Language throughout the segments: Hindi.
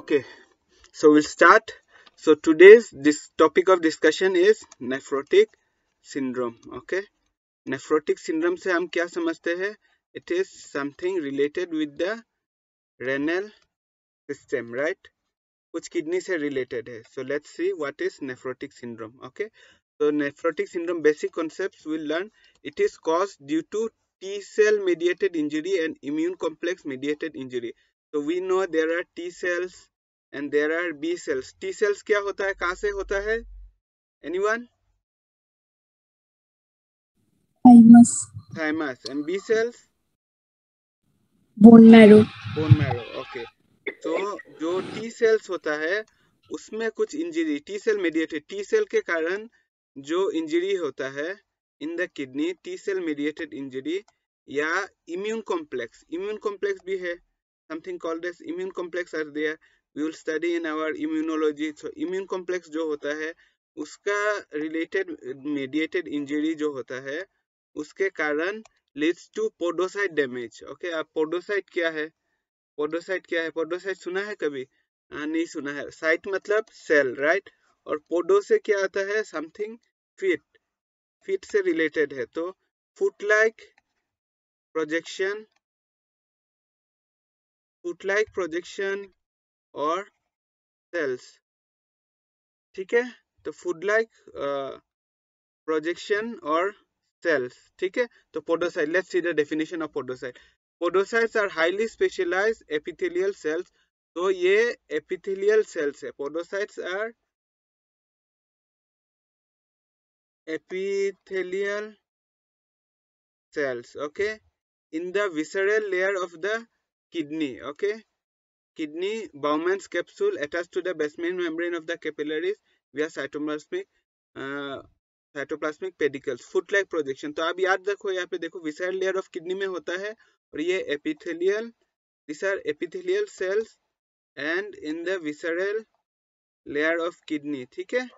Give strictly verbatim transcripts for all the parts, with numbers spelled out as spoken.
Okay, so we'll start. So today's this topic of discussion is nephrotic syndrome. Okay, nephrotic syndrome से हम क्या समझते हैं? It is something related with the renal system, right? कुछ kidney से related है. So let's see what is nephrotic syndrome. Okay, so nephrotic syndrome basic concepts we'll learn. It is caused due to T cell mediated injury and immune complex mediated injury. So we know there are T cells and there are B cells. T cells क्या होता है, कहाँ से होता है? Anyone? Thymus. Thymus. And B cells? Bone marrow. Bone marrow. Okay. So जो T cells होता है उसमें कुछ injury, T cell mediated, T cell के कारण जो इंजरी होता है in the kidney, T cell mediated injury या immune complex, immune complex भी है, something called as immune complex are there. We will study in our immunology. So immune complex जो होता है उसका related mediated injury जो होता है उसके कारण leads to podocyte damage. Okay, अब podocyte क्या है? पोडोसाइट क्या है? पोडोसाइट सुना है कभी? आ, नहीं सुना है. साइट मतलब सेल, राइट? और पोडो से क्या आता है? समथिंग फिट, फिट से रिलेटेड है. तो foot like projection, foot like projection और सेल्स, ठीक है? तो फुट लाइक प्रोजेक्शन और cells, ठीक है? तो podocyte, let's see the definition of podocyte. Podocytes are highly specialized epithelial cells. तो ये epithelial cells है. Podocytes are epithelial cells, okay, in the visceral layer of the kidney, okay? Kidney Bowman's capsule attached to the basement membrane of the capillaries via cytoplasmic uh, cytoplasmic pedicels, foot like projection. तो आप याद रखो, यहाँ पे देखो विसरल लेयर ऑफ किडनी में होता है और ये epithelial, this are epithelial cells and in the visceral layer of kidney, ठीक है,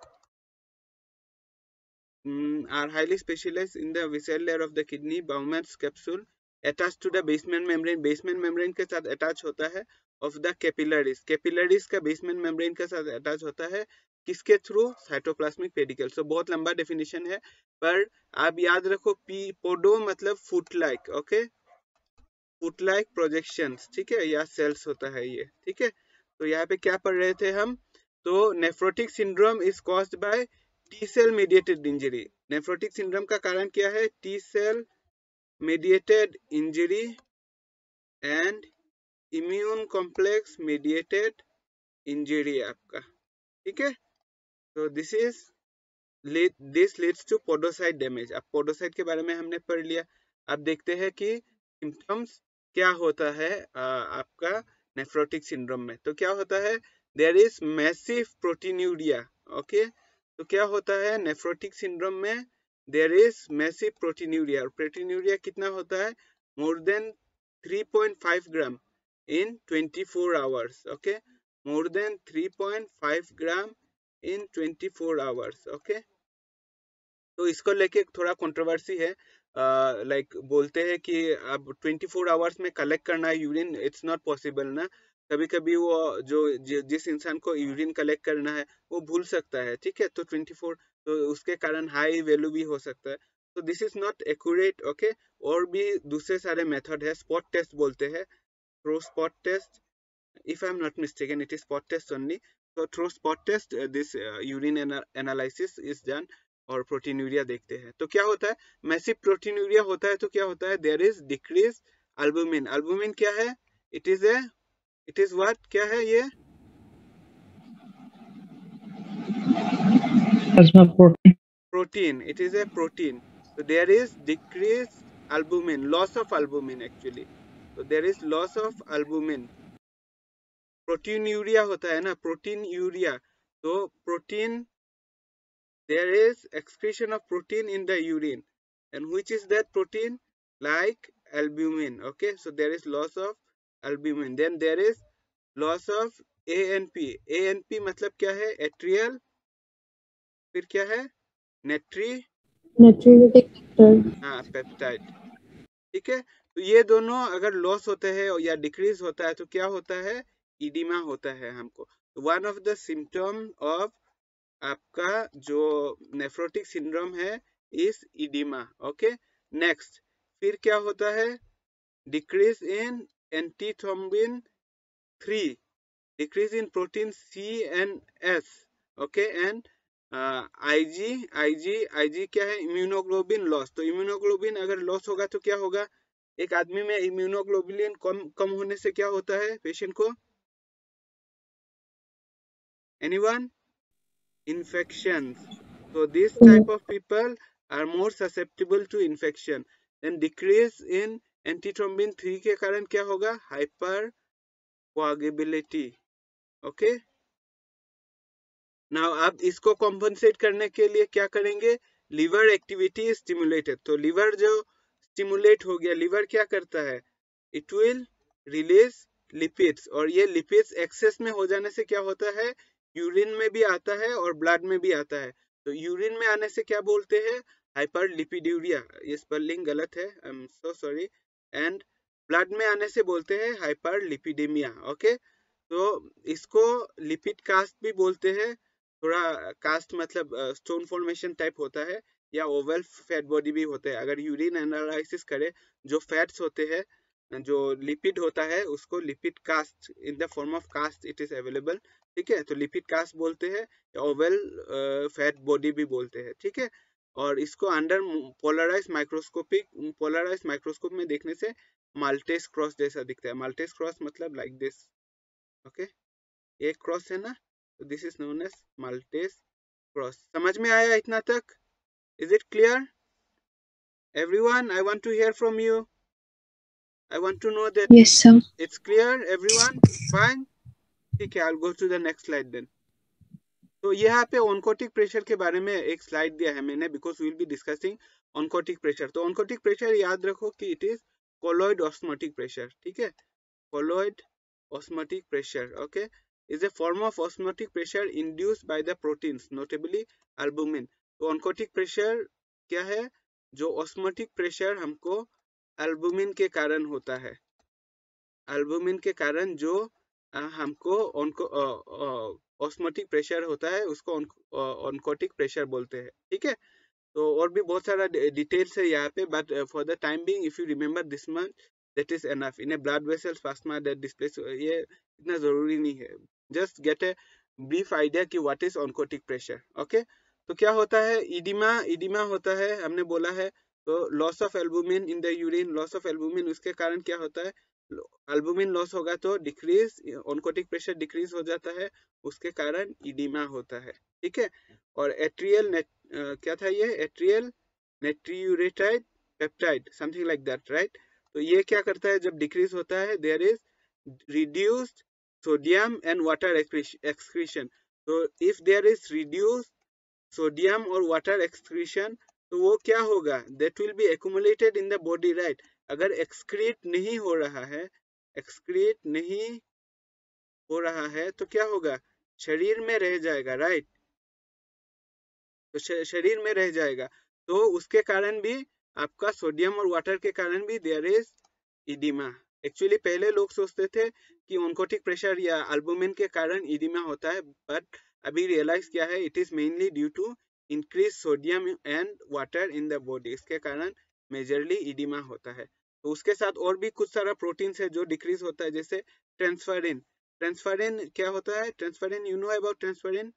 are highly specialised in the visceral layer of the kidney. Bowman's capsule attach to the basement membrane, basement membrane के साथ अटैच होता है ऑफ द कैपिलरीज, कैपिलरीज का बेसमेंट मेम्ब्रेन के साथ अटैच होता है किसके थ्रू? Cytoplasmic pedicle. सो बहुत लंबा डेफिनेशन है पर आप याद रखो पी पोडो मतलब foot like, okay, foot like projections, ठीक है, या सेल्स होता है ये, ठीक है. तो यहाँ पे क्या पढ़ रहे थे हम? तो nephrotic syndrome is caused by T cell mediated injury. Nephrotic syndrome का कारण क्या है? T cell mediated injury and immune complex mediated injury आपका, ठीक है. So this is lead, this leads to podocyte damage. अब podocyte के बारे में हमने पढ़ लिया. अब देखते हैं कि symptoms क्या होता है आ, आपका nephrotic syndrome में. तो क्या होता है? There is massive proteinuria. Okay, तो क्या होता है nephrotic syndrome में? There is massive proteinuria. और proteinuria कितना होता है? More than three point five gram in twenty-four hours. Okay, more than three point five gram in twenty-four hours, okay. तो इसको लेके थोड़ा कंट्रोवर्सी है, लाइक uh, like, बोलते हैं कि अब twenty-four आवर्स में कलेक्ट करना है यूरिन, इट्स नॉट पॉसिबल ना. कभी कभी वो जो जिस इंसान को यूरिन कलेक्ट करना है वो भूल सकता है, ठीक है. तो twenty-four, तो उसके कारण हाई वैल्यू भी हो सकता है. तो this is not accurate, okay. और भी दूसरे सारे मेथड है. स्पॉट टेस्ट बोलते हैं, throw spot test, if I'm not mistaken it is spot test only. So through spot test uh, this uh, urine ana analysis is done और proteinuria देखते हैं. तो क्या होता है? मैसिव proteinuria होता है तो क्या होता है? There is decrease albumin. albumin क्या है? It is a, it is what? क्या है ये? Protein. Protein. It is a protein. So there is decreased albumin, loss of albumin actually. So there is loss of albumin. Proteinuria होता है ना, प्रोटीन यूरिया. तो protein, there is excretion of protein in the urine, and which is that protein? Like albumin, okay. So there is loss of albumin. Then there is loss of A N P. A N P मतलब क्या है? एट्रियल, फिर क्या है? नेट्री Natriuretic factor. हाँ, पेप्टाइड, ठीक है. तो ये दोनों अगर लॉस होते हैं या डिक्रीज होता है तो क्या होता है? इडिमा होता है हमको। One of the symptom of आपका जो नेफ्रोटिक सिंड्रोम है इस इडिमा। ओके, नेक्स्ट फिर क्या होता है, decrease in antithrombin three, decrease in protein C and S, okay, and uh, Ig Ig Ig क्या है, इम्यूनोग्लोबिन लॉस। तो इम्यूनोग्लोबिन अगर लॉस होगा तो क्या होगा, एक आदमी में इम्यूनोग्लोबिन कम कम होने से क्या होता है पेशेंट को, anyone, infections. So this type of people are more susceptible to infection. Then decrease in antithrombin three के कारण क्या होगा, hyper coagulability, okay. नाउ आप इसको कॉम्पनसेट करने के लिए क्या करेंगे, लिवर एक्टिविटी स्टिमुलेटेड। तो लिवर जो स्टिमुलेट हो गया, लिवर क्या करता है, इट विल रिलीज लिपिड्स, और ये लिपिड्स एक्सेस में हो जाने से क्या होता है, यूरिन में भी आता है और ब्लड में भी आता है। तो यूरिन में आने से क्या बोलते हैं, हाइपरलिपिड्यूरिया, ये स्पेलिंग गलत है, I am so sorry, and blood में आने से बोलते हैं हाइपरलिपिडेमिया। ओके, तो इसको लिपिड कास्ट भी बोलते हैं, थोड़ा कास्ट मतलब स्टोन फॉर्मेशन टाइप होता है, या ओवल फैट बॉडी भी होते हैं। अगर यूरिन एनालिसिस करें, जो फैट्स होते हैं, जो लिपिड होता है, उसको lipid cast, in the form of cast it is available, ठीक है। तो लिपिड कास्ट बोलते हैं, ओवल फैट बॉडी भी बोलते हैं, ठीक है। और इसको under polarise microscopic polarise microscope में देखने से माल्टेस क्रॉस जैसा दिखता है। माल्टेस क्रॉस मतलब लाइक दिस, ओके, एक क्रॉस है ना, तो this is known as Maltese cross. समझ में आया इतना तक? Is it clear everyone? I want to hear from you, I want to know that Yes, sir. It's clear everyone, fine, ठीक है। I will go to the next slide then. तो यहाँ पे ऑनकोटिक प्रेशर के बारे में एक स्लाइड दिया है मैंने, because we will be discussing oncotic pressure. तो ऑनकोटिक प्रेशर याद रखो कि it is colloid osmotic pressure, ठीक है, colloid osmotic pressure, okay, is a form of osmotic pressure induced by the proteins, notably albumin. तो oncotic pressure क्या है, जो osmotic pressure हमको albumin के कारण होता है, albumin के कारण जो आ, हमको osmotic pressure होता है, उसको oncotic pressure बोलते हैं, ठीक है। तो और भी बहुत सारा डिटेल्स है यहाँ पे, but for the time being if you remember this much that is enough. In a blood vessel spasma that displays, ये इतना जरूरी नहीं है, just get a brief idea कि what is oncotic pressure, okay. तो क्या होता है, इडिमा, इडिमा होता है, हमने बोला है, तो loss of albumin in the urine, loss of albumin, उसके कारण क्या होता है, एल्बुमिन लॉस होगा तो डिक्रीज, ऑनकोटिक प्रेशर डिक्रीज हो जाता है, उसके कारण इडिमा होता है, ठीक है। और एट्रियल नेट uh, क्या था ये, atrial natriuretic peptide, something like that, right. तो ये क्या करता है, जब डिक्रीज होता है, there is reduced sodium and water excretion. तो if there is reduced sodium और वाटर एक्सक्रीशन, तो वो क्या होगा, that will be accumulated in the body, right. अगर एक्सक्रीट नहीं हो रहा है, एक्सक्रीट नहीं हो रहा है तो क्या होगा, शरीर में रह जाएगा, राइट, तो शरीर में रह जाएगा। तो उसके कारण भी आपका सोडियम और वाटर के कारण भी देयर इज इडिमा। एक्चुअली पहले लोग सोचते थे कि ऑनकोटिक प्रेशर या एल्बुमिन के कारण इडिमा होता है, बट अभी रियलाइज किया है it is mainly due to increase sodium and water in the body, इसके कारण मेजरली इडिमा होता है। तो उसके साथ और भी कुछ सारा प्रोटीन्स है जो डिक्रीज होता है, जैसे ट्रांसफेरिन। ट्रांसफेरिन क्या होता है, transferrin, you know about transferrin,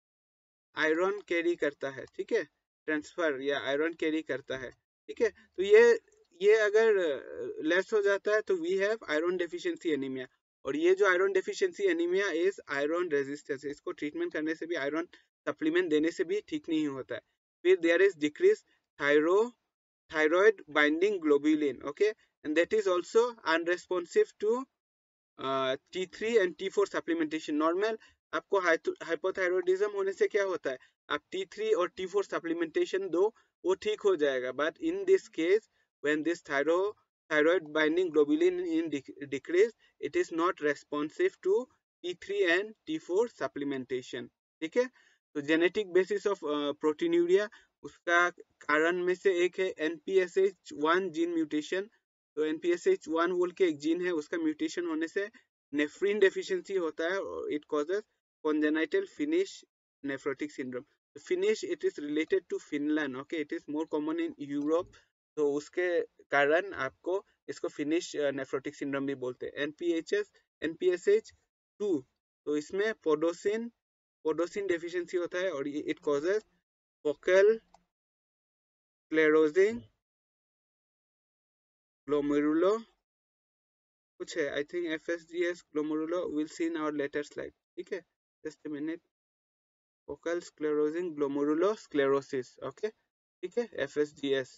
iron carry करता है, ठीक है, ट्रांसफर या आयरन कैरी करता है, ठीक है। तो ये ये अगर लेस हो जाता है तो we have iron deficiency anaemia, और ये जो iron deficiency anaemia is iron resistance, इसको ट्रीटमेंट करने से भी, आयरन सप्लीमेंट देने से भी ठीक नहीं होता है। फिर there is decrease thyro thyroid binding globulin, okay, and that is also unresponsive to T three and T four supplementation. Normal आपको हाइपोथायरॉयडिज्म होने से क्या होता है, आप टी थ्री और टी फोर सप्लीमेंटेशन दो, वो ठीक हो जाएगा, but in this case when this thyro thyroid binding globulin in decrease, it is not responsive to T three and T four supplementation, ठीक है। तो जेनेटिक बेसिस ऑफ प्रोटीन्यूरिया, उसका कारण में से एक है N P S H one gene mutation. तो N P S H one बोल के एक जीन है, उसका म्यूटेशन होने से नेफ्रिन डेफिशिएंसी होता है, it causes congenital Finnish nephrotic syndrome. Finnish, it is related to Finland, okay, it is more common in Europe, तो उसके कारण आपको इसको फिनिश नेफ्रोटिक सिंड्रोम भी बोलते हैं. एनपीएचएस एनपीएसएच टू, तो इसमें पोडोसिन पोडोसिन डेफिशिएंसी होता है और it causes focal sclerosing glomerulo कुछ है, I think FSGS glomerulo, will see in our later slide. ठीक है, just a minute. Focal sclerosing glomerulo sclerosis, okay, ठीक है, एफएसजीएस.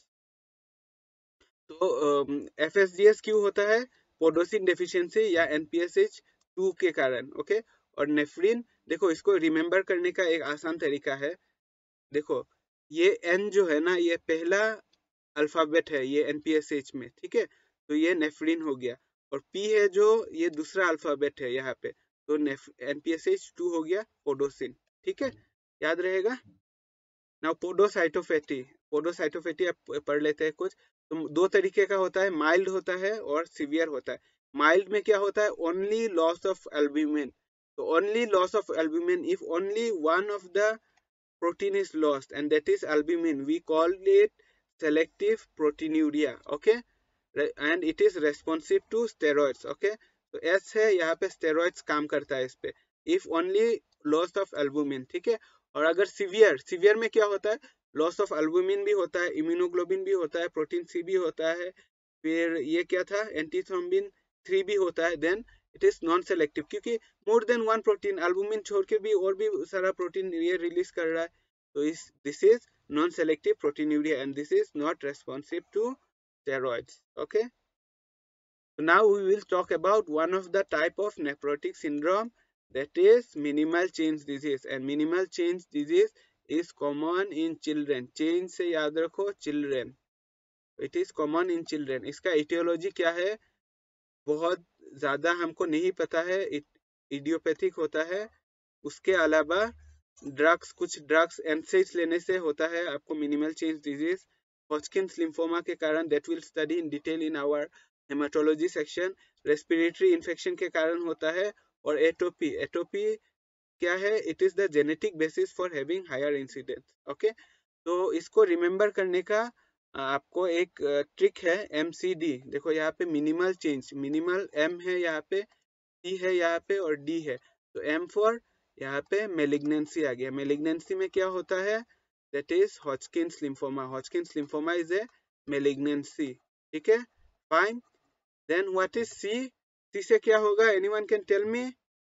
तो एफएसजीएस क्यों होता है? पोडोसिन डेफिशिएंसी या एनपीएसएच टू के कारण, ओके. और नेफ्रिन, देखो इसको रिमेम्बर करने का एक आसान तरीका है. देखो ये एन जो है ना, ये पहला अल्फाबेट है ये एनपीएसएच में, ठीक है, तो ये नेफ्रिन हो गया. और पी है जो, ये दूसरा अल्फाबेट है यहाँ पे, तो एनपीएसएच टू हो गया पोडोसिन. ठीक है, याद रहेगा. नाउ पोडोसाइटोफेटी, पोडोसाइटोफेटी आप पढ़ लेते हैं कुछ. तो दो तरीके का होता है, माइल्ड होता है और सीवियर होता है. माइल्ड में क्या होता है? Only loss of albumin. तो only loss of albumin, if only one of the protein is lost and that is albumin, we call it selective proteinuria, okay, and it is responsive to steroids, okay. तो S है यहाँ पे, steroids काम करता है इस पे, if only loss of albumin, ठीक है. और अगर सीवियर, सीवियर में क्या होता है? लॉस ऑफ एल्ब्यूमिन भी होता है, इम्यूनोग्लोबिन भी होता है, प्रोटीन सी भी होता है, फिर ये क्या था, एंटीथ्रोम्बिन थ्री भी होता है. Then it is non selective, क्योंकि more than one protein, albumin छोड़ के भी और भी सारा प्रोटीन ये रिलीज कर रहा है. तो इस this is non selective proteinuria and this is not responsive to steroids, okay. So now we will talk about one of the type of nephrotic syndrome, that is minimal change disease. And minimal change disease is common in children. change से याद रखो, children, it is common in children. इसका etiology क्या है? बहुत ज्यादा हमको नहीं पता है, इडियोपैथिक होता है. उसके अलावा ड्रग्स, कुछ ड्रग्स एनसेड्स लेने से होता है आपको minimal change disease. Hodgkin's lymphoma के कारण, that will study in detail in our haematology section. Respiratory infection के कारण होता है. और एटोपी, एटोपी क्या है? It is the genetic basis for having higher incidence, okay. तो इसको रिमेम्बर करने का आपको एक ट्रिक है, एमसीडी. देखो यहाँ पे मिनिमल चेंज, मिनिमल एम है यहाँ पे, सी है यहाँ पे और डी है. तो एम फॉर यहाँ पे मेलिग्नेंसी आ गया. मेलिग्नेंसी में क्या होता है? That is Hodgkin's lymphoma. Hodgkin's lymphoma is a malignancy, ठीक है, fine. Then what is C? C से क्या होगा? Anyone can tell me?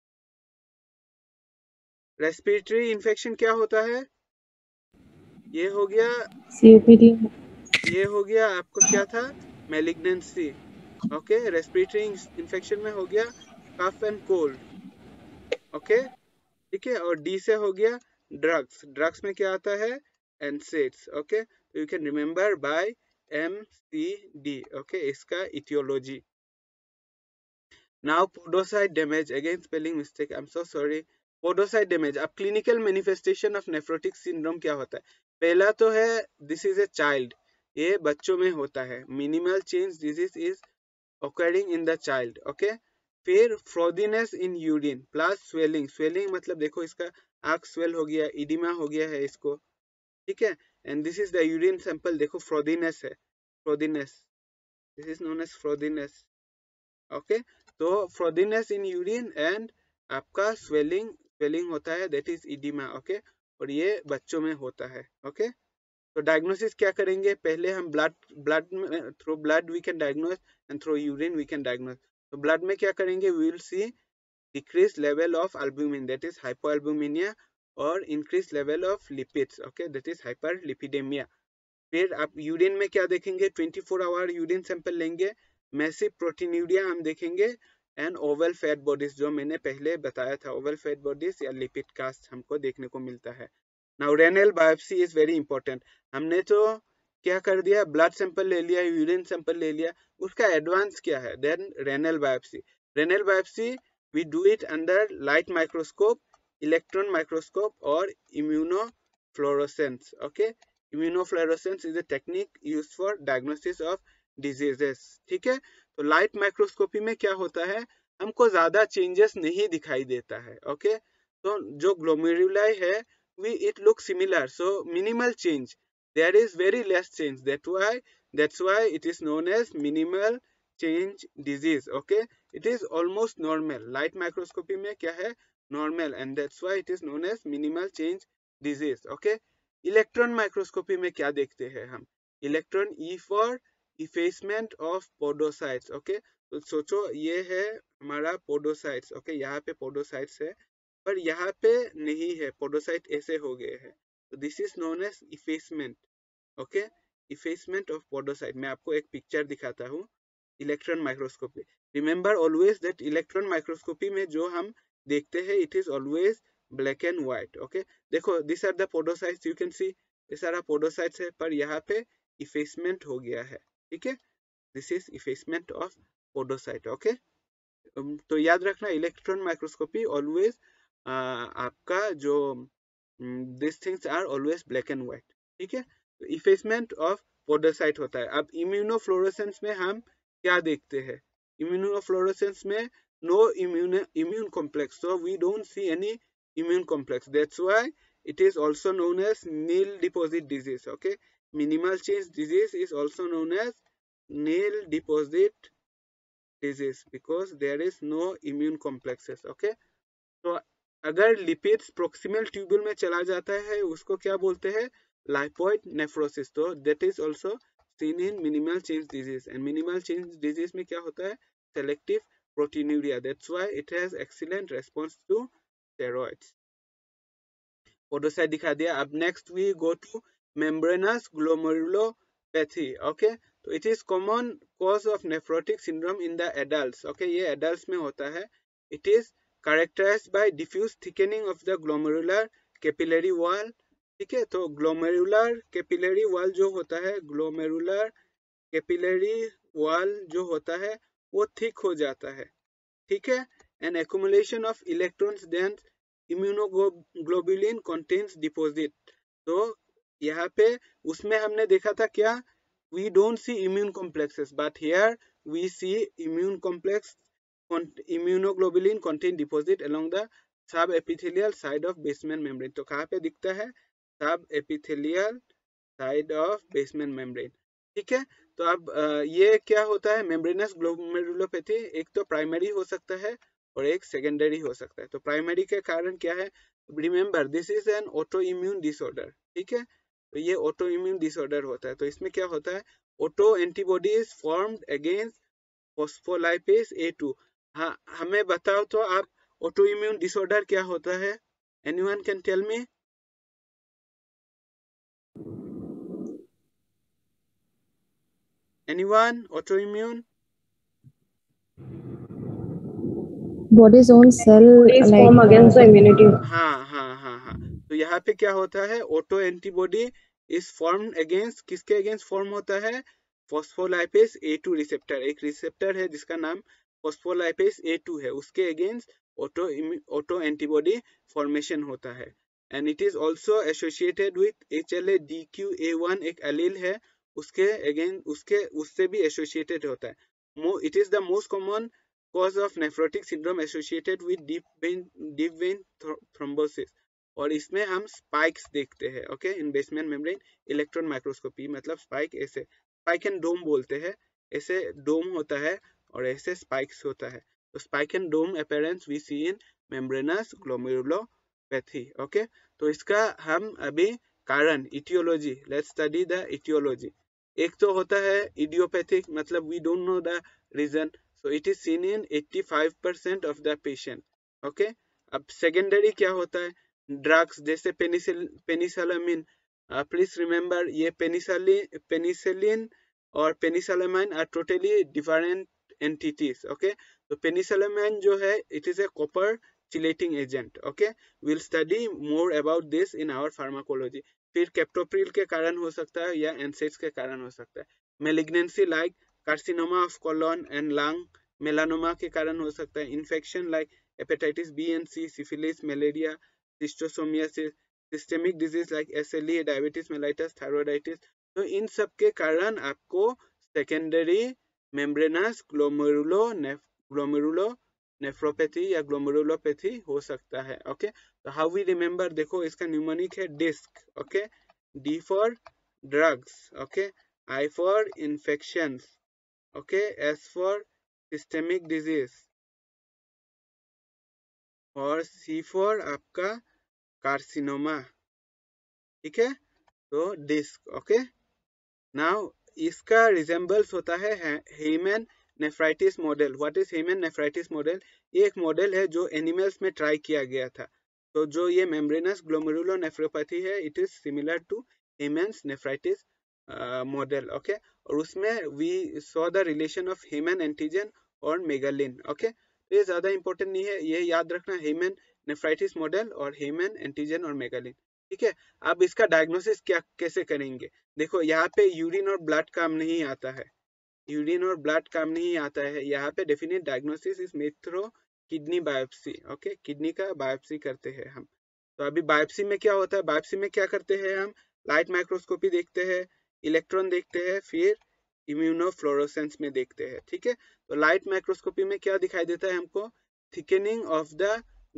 Respiratory infection क्या होता है? ये हो गया सीओपीडी. ये हो गया आपको क्या था? Malignancy, okay. रेस्पिरेटरी इन्फेक्शन में हो गया कफ एंड कोल्ड, ओके, ठीक है. और डी से हो गया ड्रग्स. ड्रग्स में क्या आता है? NSAIDs, okay. तो you can remember by M C D, okay, इसका aetiology. Now podocyte damage, again spelling mistake, I am so sorry. Podocyte damage. अब clinical manifestation of nephrotic syndrome क्या होता है? पहला तो है दिस इज ए चाइल्ड, ये बच्चों में होता है. Minimal change disease is occurring in the child, okay. फिर frothiness in urine plus swelling. Swelling मतलब देखो इसका आंख स्वेल हो गया, इडिमा हो गया है इसको, ठीक है. And this is the urine sample, देखो फ्रोदिनेस है, frothiness, this is known as frothiness, okay. तो फ्रोदिनेस इन यूरिन एंड आपका स्वेलिंग, स्वेलिंग होता है, दैट इज इडिमा, ओके. और ये बच्चों में होता है, ओके. तो डायग्नोसिस क्या करेंगे? पहले हम blood blood through blood we can diagnose and through urine we can diagnose. तो ब्लड में क्या करेंगे? We will see decrease level of albumin, that is hypoalbuminaemia, और increase level of lipids, okay, that is hyperlipidaemia. फिर आप यूरिन में क्या देखेंगे? Twenty four hour urine sample लेंगे, मैसिव प्रोटीन्यूरिया हम देखेंगे, एंड ओवल फैट बॉडीज, जो मैंने पहले बताया था, ओवल फैट बॉडीज या लिपिड कास्ट हमको देखने को मिलता है. Now renal biopsy is very important. हमने तो क्या कर दिया? ब्लड सैंपल ले लिया, यूरिन सैंपल ले लिया, उसका एडवांस क्या है? Then renal biopsy. Renal biopsy we do it under light microscope, electron microscope और immunofluorescence, okay. Immunofluorescence is a technique used for diagnosis of diseases, ठीक है. तो लाइट माइक्रोस्कोपी में क्या होता है? हमको ज्यादा चेंजेस नहीं दिखाई देता है. ओके, तो जो ग्लोमेरुलाई है we it looks similar, so minimal change, there is very less change, that why that's why it is known as minimal change disease. Okay, it is almost normal. Light microscopy में क्या है, normal, and that's why it is known as minimal change disease. Okay, electron microscopy में क्या देखते हैं हम, electron E for effacement of podocytes. Okay, तो सोचो ये है हमारा podocytes. Okay, यहाँ पे podocytes है पर यहाँ पे नहीं है, पोडोसाइट ऐसे हो गए हैं, तो this is known as effacement. Okay, effacement of podocyte. मैं आपको एक पिक्चर दिखाता हूँ. Electron microscopy, remember always that electron microscopy में जो हम देखते हैं it is always black and white. Okay, देखो this are the podocytes, you can see ये सारा पोडोसाइट्स है, पर यहाँ पे इफेसमेंट हो गया है. ठीक है, this is effacement of podocyte. Okay, तो याद रखना इलेक्ट्रॉन माइक्रोस्कोपी ऑलवेज Uh, आपका जो this things are always black and white. ठीक है, तो इफेसमेंट ऑफ पोडोसाइट होता है. अब इम्यूनोफ्लोरेसेंस में हम क्या देखते हैं, इम्यूनोफ्लोरेसेंस में no immune immune complex, so we don't see any immune complex, that's why it is also known as nil deposit disease. Okay, minimal change disease is also known as nil deposit disease because there is no immune complexes. Okay, तो अगर लिपिड्स प्रोक्सिमल ट्यूब्यूल में चला जाता है उसको क्या बोलते हैं, लाइपोइड नेफ्रोसिस. तो that is also seen in minimal change disease. And minimal change disease में क्या होता है, selective proteinuria, that's why it has excellent response to steroids. Podocyte दिखा दिया. अब next we go to membranous glomerulopathy. Okay, तो it is common cause of nephrotic syndrome in the adults. Okay, ये एडल्ट्स में होता है. It is characterized by diffuse thickening of the glomerular capillary wall. ठीक है, तो glomerular capillary wall जो होता है, glomerular capillary wall जो होता है वो thick हो जाता है. ठीक है, an accumulation of electrons then immunoglobulin contains deposit. तो यहाँ पे उसमें हमने देखा था क्या, we don't see immune complexes, but here we see immune complex immunoglobulin contain deposit along the subepithelial side of basement membrane. तो कहाँ पे दिखता है, subepithelial side of basement membrane. ठीक है, तो अब ये क्या होता है, मेम्ब्रेनस ग्लोमेरुलोपैथी एक तो प्राइमरी हो सकता है और एक सेकेंडरी हो सकता है. तो प्राइमरी के कारण क्या है, remember this is an autoimmune disorder. ठीक है, तो ये ऑटो इम्यून डिसऑर्डर होता है. तो इसमें क्या होता है, autoantibodies formed against phospholipase A two. हाँ, हमें बताओ तो आप ऑटो इम्यून डिसऑर्डर क्या होता है, anyone can tell me. Anyone, autoimmune, body's own cell Bodies like form against the immunity. हाँ हाँ हाँ हाँ. तो यहाँ पे क्या होता है, autoantibody is formed against, किसके अगेंस्ट फॉर्म होता है, फॉस्फोलाइपेज ए टू रिसेप्टर. एक रिसेप्टर है जिसका नाम फॉस्फोलाइपेज ए टू है, उसके against auto autoantibody formation होता है. And it is also associated with H L A D Q A one, एक एलील है उसके अगेंस्ट, उसके उससे भी एसोसिएटेड होता है. It is the most common cause of nephrotic syndrome associated with deep vein deep vein thrombosis. और इसमें हम स्पाइक्स देखते हैं. Okay, in basement membrane electron microscopy, मतलब स्पाइक ऐसे, स्पाइक एंड डोम बोलते हैं, ऐसे डोम होता है और ऐसे स्पाइक्स होता है. तो spike and dome appearance we see in membranous glomerulopathy. Okay, तो इसका हम अभी कारण, aetiology, let's study the aetiology. एक तो होता है इडियोपैथिक, मतलब we don't know the reason, so it is seen in eighty-five percent of the patient. okay, अब सेकेंडरी क्या होता है, ड्रग्स जैसे पेनिसिल पेनिसिलामिन. प्लीज रिमेंबर ये पेनिसिलिन पेनिसिलिन और penicillamine are totally different entities. Okay, तो पेनिसिलामाइन जो है it is a copper chelating agent. Okay, will study more about this in our pharmacology. फिर कैप्टोप्रिल के कारण हो सकता है या एनसेड्स के कारण हो सकता है. Malignancy like carcinoma of colon and lung, melanoma के कारण हो सकता है. Infection like hepatitis B and C, syphilis, malaria, schistosomiasis, systemic disease like SLE, diabetes mellitus, thyroiditis. तो इन सब के कारण आपको secondary membranous glomerulo glomerulo nephropathy या ग्लोमेरुलोपैथी हो सकता है। ओके, तो हाउ वी रिमेम्बर, देखो इसका न्यूमोनिक है DISC. Okay, D for drugs, okay, I for infections, okay, S for systemic disease, और सी फॉर आपका कार्सिनोमा। ठीक है, तो डिस्क। ओके, नाउ इसका रिजेंबल्स होता है Heymann nephritis model. What is Heymann nephritis model? ये एक मॉडल है जो एनिमल्स में ट्राई किया गया था। तो जो ये मेम्ब्रेनस ग्लोमेरुलोनेफ्रोपैथी है, it is similar to Heymann's nephritis model. Okay, और उसमें we saw the relation of Heymann antigen और मेगालिन। ओके, तो ये ज्यादा इंपॉर्टेंट नहीं है, ये याद रखना, हेमन नेफ्राइटिस मॉडल और हेमन एंटीजन और मेगालिन। ठीक है, अब इसका डायग्नोसिस क्या कैसे करेंगे? देखो यहाँ पे यूरिन और ब्लड काम नहीं आता है, यूरिन और ब्लड काम नहीं आता है। यहाँ पे definite diagnosis is made through kidney biopsy. Okay, kidney का बायोप्सी करते हैं हम। तो अभी बायोप्सी में क्या होता है, बायोप्सी में क्या करते हैं हम, लाइट माइक्रोस्कोपी देखते हैं, इलेक्ट्रॉन देखते हैं, फिर इम्यूनोफ्लोरोसेंस में देखते हैं। ठीक है, तो लाइट माइक्रोस्कोपी में क्या दिखाई देता है हमको, thickening of the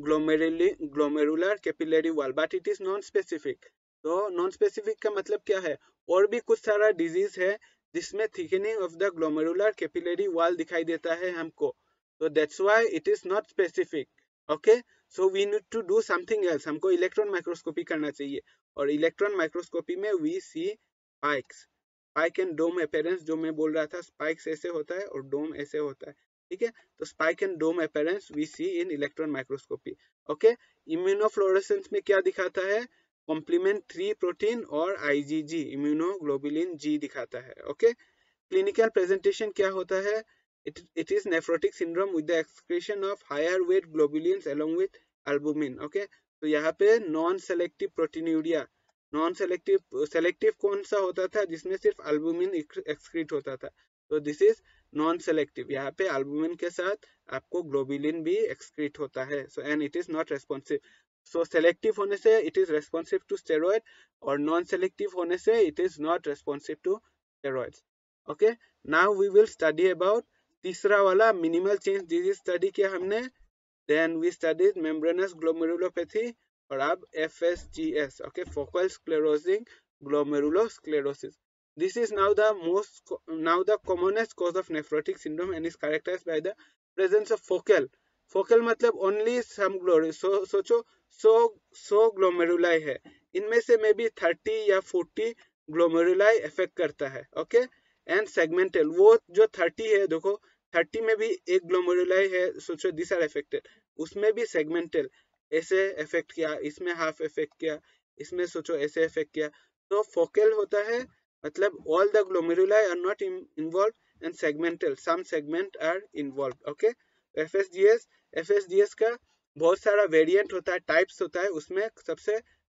glomerular capillary wall, but it is non specific. तो नॉन स्पेसिफिक का मतलब क्या है, और भी कुछ सारा डिजीज है जिसमें thickening of the glomerular capillary wall दिखाई देता है हमको, तो that's why it is not specific. Okay, so we need to do something else, हमको इलेक्ट्रॉन माइक्रोस्कोपी करना चाहिए, और इलेक्ट्रॉन माइक्रोस्कोपी में we see spikes, spike and dome appearance, जो मैं बोल रहा था, स्पाइक्स ऐसे होता है और डोम ऐसे होता है। ठीक है, तो spike and dome appearance we see in electron microscopy. Okay, immunofluorescence में क्या दिखाता है, कॉम्प्लीमेंट थ्री प्रोटीन और आईजीजी, इम्यूनोग्लोबुलिन जी दिखाता है। ओके, क्लिनिकल प्रेजेंटेशन क्या होता है, it, it is nephrotic syndrome with the excretion of higher weight globulins along with albumin. Okay, तो यहाँ पे non selective proteinuria, non selective, selective कौन सा होता था, जिसमें सिर्फ अल्बुमिन एक्सक्रीट होता था, तो दिस इज नॉन सेलेक्टिव। यहाँ पे अल्बुमिन के साथ आपको ग्लोबुलिन भी एक्सक्रीट होता है, so and it is not responsive. So selective होने से it is responsive to steroid, और नॉन सेलेक्टिव होने से it is not responsive to steroids. Okay, now we will study about तीसरा वाला मिनिमल चेंज डिजीज स्टडी किया हमने, then we studied membranous glomerulopathy, और अब F S G S, okay, focal sclerosing glomerulosclerosis. This is now the most now the commonest cause of nephrotic syndrome and is characterized by the presence of focal, focal मतलब only some glory, so सोचो सौ सौ ग्लोमेरुलाई है, इनमें से मे बी थर्टी या फोर्टी ग्लोमेरुलाई इफेक्ट करता है। ओके, एंड सेगमेंटल, वो जो थर्टी है, देखो थर्टी में भी एक ग्लोमेरुलाई है, सोचो दिस आर अफेक्टेड, उसमें भी सेगमेंटल, ऐसे इफेक्ट किया, इसमें हाफ इफेक्ट किया, इसमें सोचो ऐसे इफेक्ट किया। तो फोकल होता है मतलब all the glomeruli are not in, involved, and segmental, some segment are involved. Okay, F S G S, F S G S का बहुत सारा वेरिएंट होता है, टाइप्स होता है, उसमें सबसे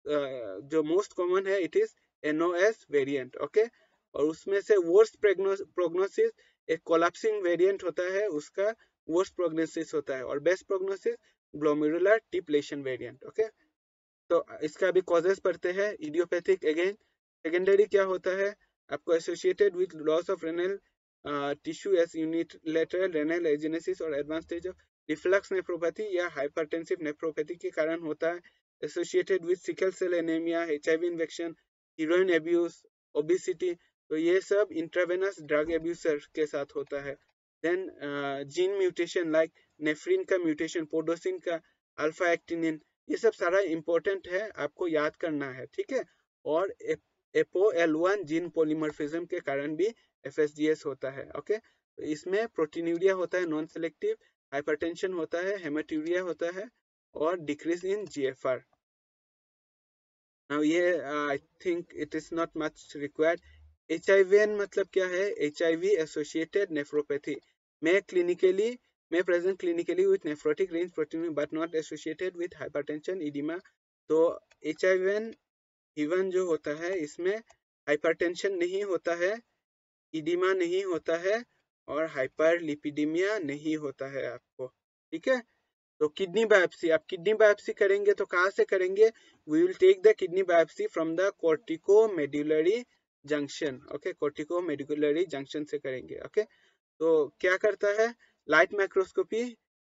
जो मोस्ट कॉमन है it is N O S variant. Okay, और उसमें से वर्स्ट प्रोग्नोसिस, एक कोलैप्सिंग वेरिएंट होता है, उसका वर्स्ट प्रोग्नोसिस होता है, और best prognosis glomerular depletion variant. Okay, तो इसका भी कॉजेस पढ़ते हैं। इडियोपैथिक अगेन, सेकेंडरी क्या होता है आपको, associated with loss of renal tissue as unilateral renal agenesis और advance stage of reflux nephropathy या हाइपरटेंसिव नेफ्रोपैथी के कारण होता है। Associated with sickle cell anaemia, HIV infection, heroin abuse, obesity, तो ये सब इंट्रावेनस ड्रग एब्यूजर के साथ होता है। Then gene mutation like nephrin का म्यूटेशन, पोडोसिन का, अल्फा एक्टिनिन, ये सब सारा इंपॉर्टेंट है, आपको याद करना है। ठीक है, और apo L one gene polymorphism के कारण भी एफ एस जी एस होता है। ओके, तो इसमें प्रोटीन्यूरिया होता है नॉन सेलेक्टिव, हाइपरटेंशन होता है, हेमेटूरिया होता है, और decrease in G F R. Now ये I think it is not much required. H I V N मतलब क्या है, H I V associated nephropathy, मैं क्लिनिकली मैं present clinically with nephrotic range protein but not associated with hypertension oedema. तो H I V N even जो होता है, इसमें हाइपरटेंशन नहीं होता है, इडिमा नहीं होता है, और हाइपरलिपिडीमिया नहीं होता है आपको। ठीक है, तो किडनी बायोप्सी, आप किडनी बायोप्सी करेंगे तो कहाँ से करेंगे, we will take the kidney biopsy from the corticomedullary junction. Okay, corticomedullary junction से करेंगे। ओके, तो क्या करता है, लाइट माइक्रोस्कोपी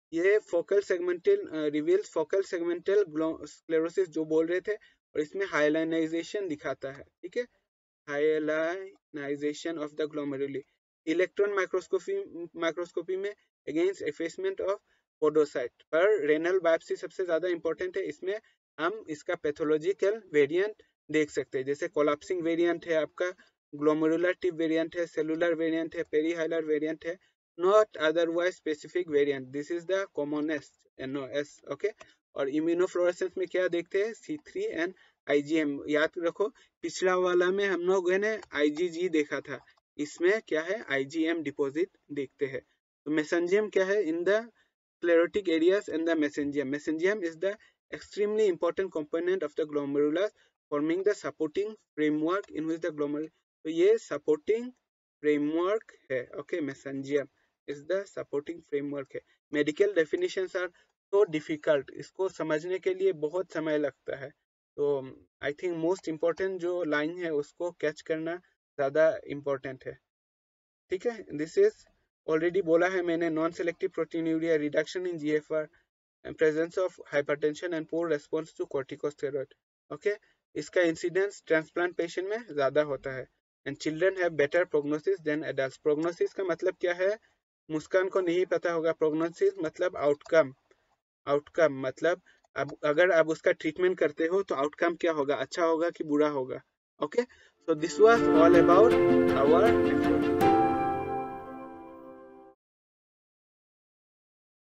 ये focal segmental reveals focal segmental sclerosis जो बोल रहे थे, और इसमें हाइलाइनाइजेशन दिखाता है, ठीक है, hyalinization of the glomeruli. Electron microscopy microscopy में अगेंस्ट एफेसमेंट ऑफ पोडोसाइट, पर रेनल बायोप्सी सबसे ज्यादा इंपॉर्टेंट है। इसमें हम इसका पैथोलॉजिकल वेरिएंट देख सकते हैं, जैसे कोलैप्सिंग वेरिएंट है आपका, ग्लोमेरुलर टिप वेरिएंट है, सेलुलर वेरिएंट है, पेरीहाइलर वेरिएंट है, not otherwise specific variant. This is the commonest N O S, okay? और इम्यूनोफ्लोरेसेंस में क्या देखते हैं, C three and I G M. याद रखो पिछला वाला में हम लोग ने आई जी जी देखा था, इसमें क्या है, आई जी एम डिपॉजिट देखते हैं। तो मेसेंजियम क्या है, in the sclerotic areas and the mesengium. Mesengium is the extremely important component of the glomerulus, forming the supporting framework in which the glomerulus. तो ये supporting framework है, okay? Mesengium is the supporting framework है। Medical definitions are so difficult, इसको समझने के लिए बहुत समय लगता है, तो I think most important जो लाइन है उसको कैच करना ज़्यादा important है, ठीक है। दिस इज ऑलरेडी बोला है मैंने, non selective proteinuria, reduction in GFR, presence of hypertension and poor response to corticosteroid, okay. इसका इंसिडेंस ट्रांसप्लांट पेशेंट में ज्यादा होता है। And children have better prognosis than adults. Prognosis का मतलब क्या है, मुस्कान को नहीं पता होगा। प्रोग्नोसिस मतलब आउटकम, आउटकम मतलब अब अगर आप उसका ट्रीटमेंट करते हो तो आउटकम क्या होगा, अच्छा होगा कि बुरा होगा, okay. So this was all about our